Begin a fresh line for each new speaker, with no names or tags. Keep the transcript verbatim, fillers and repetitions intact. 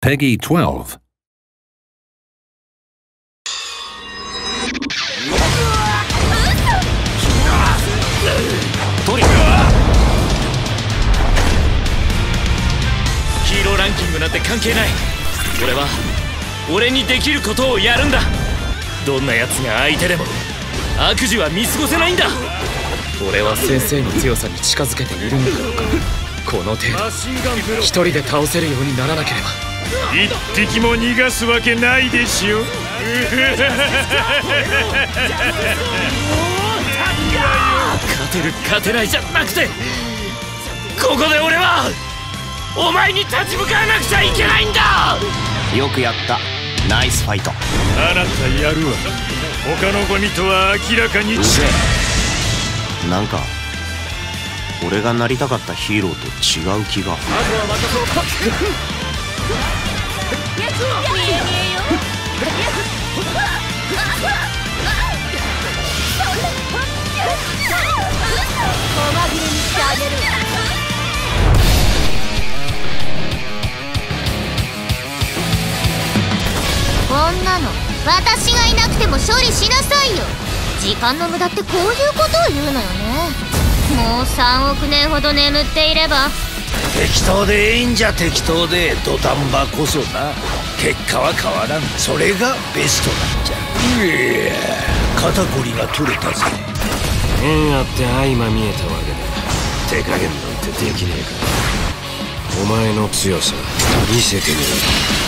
Peggy twelve.
トリヒーローランキングなんて関係ない。俺は俺にできることをやるんだ。どんな奴が相手でも悪事は見過ごせないんだ。
俺は先生の強さに近づけているのだろうか。この程度一人で倒せるようにならなければ
一匹も逃がすわけないでしょ。
勝てる勝てないじゃなくて、ここで俺はお前に立ち向かわなくちゃいけないんだ。
よくやった。ナイスファイト。
あなたやるわ。他のゴミとは明らかに違う。
なんか俺がなりたかったヒーローと違う気が。まずは任そうか。
こんなの私がいなくても処理しなさいよ。時間の無駄ってこういうことを言うのよね。もうさんおくねんほど眠っていれば。
適当でいいんじゃ。適当で土壇場こそな。結果は変わらん。それがベストなんじゃ。いや肩こりが取れたぜ。
縁あって相まみえたわけだ。手加減なんてできねえからお前の強さ見せてみろ。